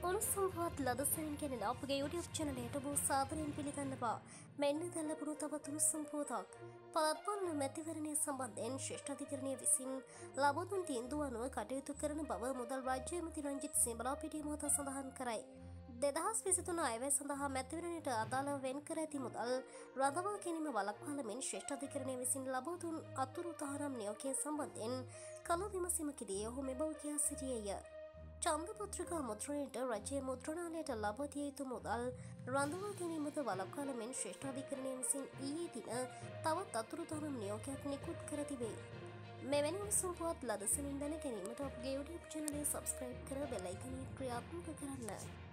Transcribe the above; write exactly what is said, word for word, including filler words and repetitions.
උණුසුම් පුවත් ලදසනින් කෙනෙන අපගේ YouTube channel එකට බොහෝ සාදරයෙන් පිළිගන්නවා. මෙන්න දැන් ලැබුණු තවත් උණුසුම් පුවතක්. පළාත්පාලන මැතිවරණය සම්බන්ධයෙන් ශ්‍රේෂ්ඨ අධිකරණය විසින් ලබා දුන් තීන්දුව අනුව කටයුතු කරන බව මුදල් රාජ්‍ය ඇමති රංජිත් සියඹලාපිටිය මහතා සඳහන් කරයි. දෙදහස් විසිතුන අයවැය සඳහා මැතිවරණයට අදාළව වෙන් කර ඇති මුදල් රඳවා ගැනීම වළක්වාලමින් ශ්‍රේෂ්ඨ අධිකරණය විසින් ලබා දුන් අතුරු තහනම් නියෝගය සම්බන්ධයෙන් කළ විමසීමකදී ඔහු මෙබව කියා සිටියේය. චන්දපත්‍රිකා මුද්‍රණයට රජයේ මුද්‍රණාලයට ලබා දිය යුතු මුදල් රඳවා ගැනීමද වළක්වාලමින් ශ්‍රේෂ්ඨ අධිකරණය විසින් ඊයේ දින තවත් අතුරුදහනම් නියෝගයක් නිකුත් කර තිබේ. මෙවැනි උණුසුම් පුවත් ලදසනින් දැන ගැනීමට අපගේ YouTube channel එක subscribe කර බෙල් අයිකනය ක්‍රියාත්මක කරන්න.